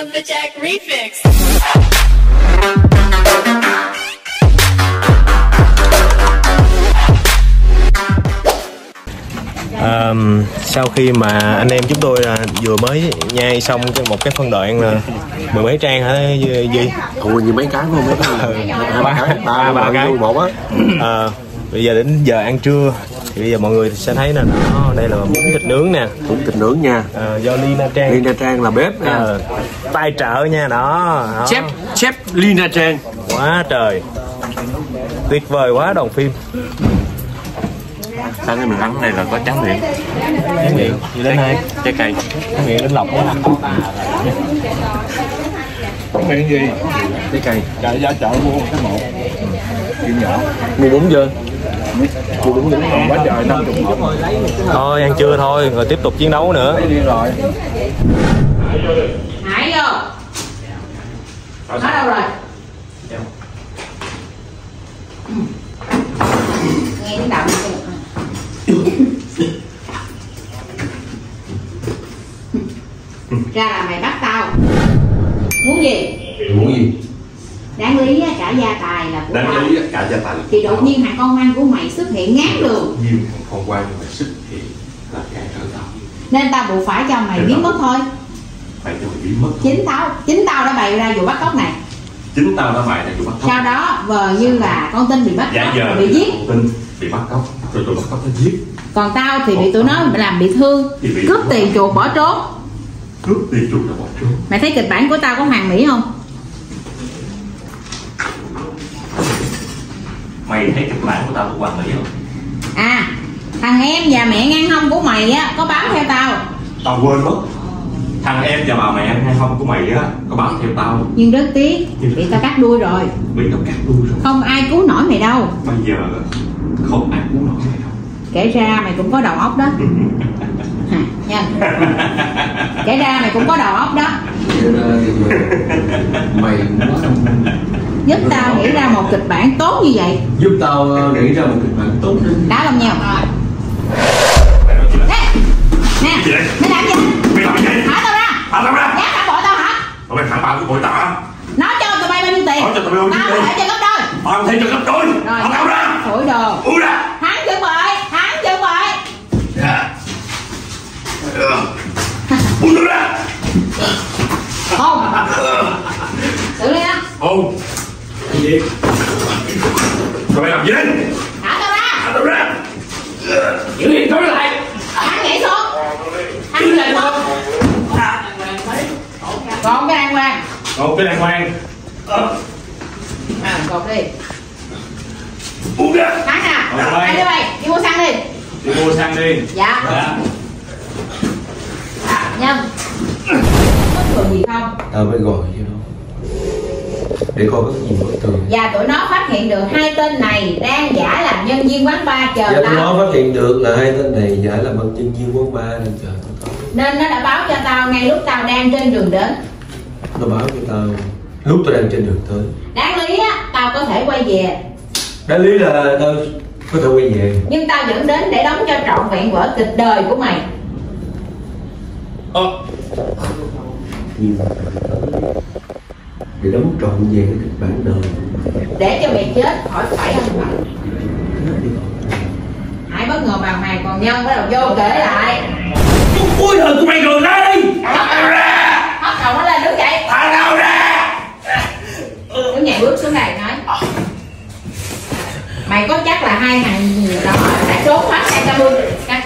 Lumberjack Remix. Sau khi mà anh em chúng tôi vừa mới nhai xong một cái phân đoạn là mười mấy trang hả Duy? Ủa như mấy cái không? Mấy cái ba cái một á. Bây giờ đến giờ ăn trưa thì bây giờ mọi người sẽ thấy là đây là bún thịt nướng nè, bún thịt nướng nha, do Lina Trang là bếp nha, tài trợ nha, đó. chef Lina Trang, quá trời tuyệt vời quá, đoàn phim. Sao cái mình ăn này là có tráng miệng gì đến đây trái cây tráng miệng đến lọc quá. Tráng miệng gì? trái cây Chạy ra chợ mua cái một chuyện nhỏ, mua bún chưa? mua bún còn quá trời 50 ngàn. Thôi ăn trưa thôi rồi tiếp tục chiến đấu nữa. Đi rồi. Hải vô. Nó đâu rồi? Nghe tiếng động chưa? Ra là mày bắt tao. Muốn gì? Muốn gì? Đáng lý cả gia tài là của tao. Đáng lý cả gia tài thì đột nhiên thằng con ngoan của mày xuất hiện ngán đường. nhiều thằng con quan mà xuất hiện là cản trở tao, nên tao buộc phải cho mày biến mất thôi. phải cho mày biến mất. Chính tao đã bày ra vụ bắt cóc này. Chính tao đã bày ra vụ bắt cóc. Sau đó vờ như là con tin bị bắt cóc, bị giết. Con tin bị bắt cóc rồi tụi bắt cóc nó giết. Còn tao thì bị tụi nó làm bị thương, cướp tiền chuột bỏ trốn. Cướp tiền chuột rồi bỏ trốn. Mày thấy kịch bản của tao có hoàn mỹ không? Mày thấy kịch bản của tao có hoàn mỹ không? À, thằng em và mẹ ngăn hông của mày á có bám theo tao. Tao quên mất. Thằng em và bà mẹ hay không của mày á có bám theo tao. Nhưng rất tiếc bị tao cắt đuôi rồi. Bị tao cắt đuôi rồi. Không ai cứu nổi mày đâu. Bây giờ không ai cứu nổi mày đâu. Kể ra mày cũng có đầu óc đó. Nhân. Kể ra mày cũng có đầu óc đó. Mày Giúp tao nghĩ ra một kịch bản tốt như vậy. giúp tao nghĩ ra một kịch bản tốt đi. Đá lông nhau. Nè, mày làm gì? Mày làm gì? Thả tao ra. Thả tao ra. Dám phản bội tao hả? Mày phản bội của tao hả? Nói cho tụi bay bao nhiêu tiền? Nói cho tụi bay bao nhiêu Tao tiền? có thể cho gấp đôi. Tao thấy cho gấp đôi. Rồi, Thả tao ra. thổi đồ. Uống ra. Hắn chuẩn bị, hắn chuẩn bị. Uống nước ra. Không. Xử lý đó. Không. Cái gì? Tụi mày làm gì đấy? Thả tao ra. Thả tao ra. Giữ yên tao lại. Hắn nhảy xuống. Hắn nhảy xuống. Còn cái đàng hoàng. Còn cái đàng hoàng. Cột đi. Uống ra. Hắn nè. Hai đứa bay, đi mua xăng đi. Đi mua xăng đi. Dạ. Nhân. Có thường gì không? Tao phải gọi chứ đâu. Để coi có gì bất thường. Và tụi nó phát hiện được hai tên này đang giả làm nhân viên quán bar chờ tụi tao. nó phát hiện được là hai tên này giả làm nhân viên quán bar nên chờ tao. Nên nó đã báo cho tao ngay lúc tao đang trên đường đến. Nó báo cho tao lúc tao đang trên đường tới. Đáng lý á, tao có thể quay về. Đáng lý là tao có thể quay về. Nhưng tao vẫn đến để đóng cho trọn vẹn vở kịch đời của mày. Nhưng mà để đóng trọn về cái kịch bản đời. Để cho mày chết khỏi phải ăn mày. Hãy bất ngờ bàng hoàng, còn Nhân bắt đầu vô kể lại. Cuối đời của mày rồi ra đi. Thả tao ra. Hất đầu nó lên đứng dậy. Thả tao ra. Đứng nhảy bước xuống đây nói. Mày có chắc là hai thằng đó đã trốn thoát sang Campuchia?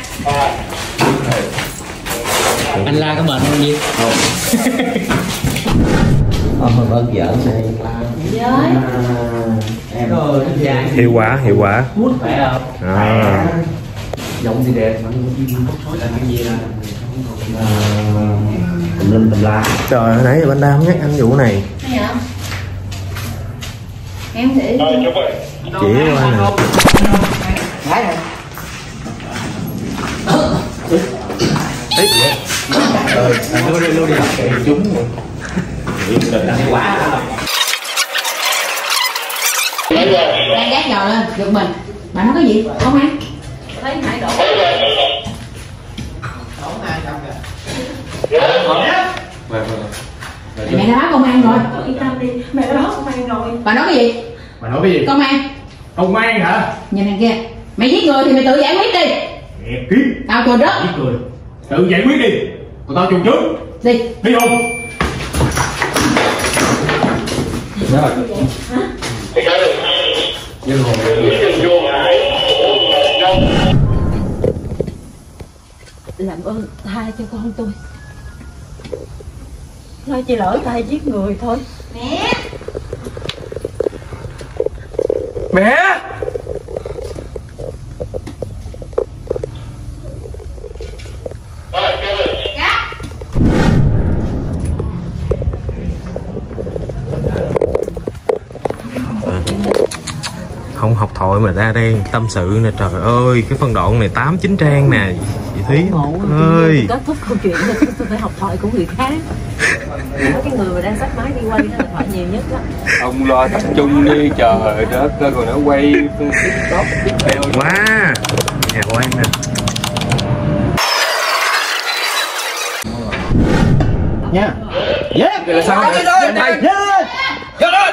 Anh La có mệt không gì? Mà bớt giỡn này. Với Hiệu quả Hút phải không? Giọng thì đẹp mà Là cái gì là tùm lum tùm la. trời, hồi nãy giờ Banh Đa không nhắc anh vụ này. Thấy không? Em thử Chỉ qua nè. phải rồi. Lưu đi chúng rồi. Đang gác giò lên, giật mình. Mà nó có gì? Không ăn. Thấy Hải đổ. Mẹ đã báo công an rồi. Yên tâm đi, mẹ đã báo công an rồi. Bà nói cái gì? Mày nói cái gì? Công an. Công an hả? Nhìn thằng kia, mày giết người thì mày tự giải quyết đi. Mẹ kiếm. Tao cười rớt. Giết người. Tự giải quyết đi. Còn tao chùn trước. Đi. Đi không? Làm ơn tha cho con tôi. Nó chỉ lỡ tay giết người thôi. Mẹ. Mẹ. Không học thoại mà ra đây tâm sự nè, trời ơi cái phân đoạn này 8-9 trang nè chị Thúy ơi. Kết thúc câu chuyện là tôi phải học thoại của người khác. Cái người mà đang sách máy đi quay đó là thoại nhiều nhất đó. Ông lo tập trung đi, trời đất ơi, còn nó quay TikTok tiếp theo. Wow, nhà quay nè. Nha. Yeah. Là sao? Lên đây. Lên. Lên lên.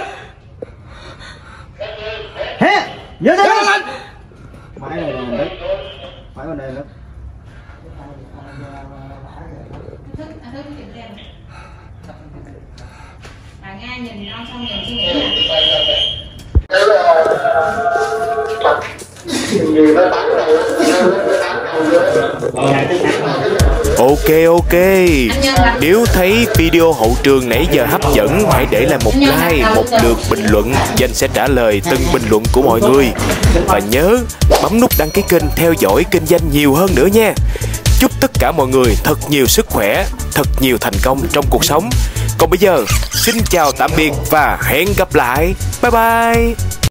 Hé. Lên lên. Phải rồi nè. Phải vào đây đó. Bà Nga nhìn non xong nhìn suy nghĩ Ok, nếu thấy video hậu trường nãy giờ hấp dẫn, hãy để lại một like, một lượt bình luận, Danh sẽ trả lời từng bình luận của mọi người. Và nhớ bấm nút đăng ký kênh, theo dõi kênh Danh nhiều hơn nữa nha. Chúc tất cả mọi người thật nhiều sức khỏe, thật nhiều thành công trong cuộc sống. Còn bây giờ, xin chào tạm biệt và hẹn gặp lại. Bye bye.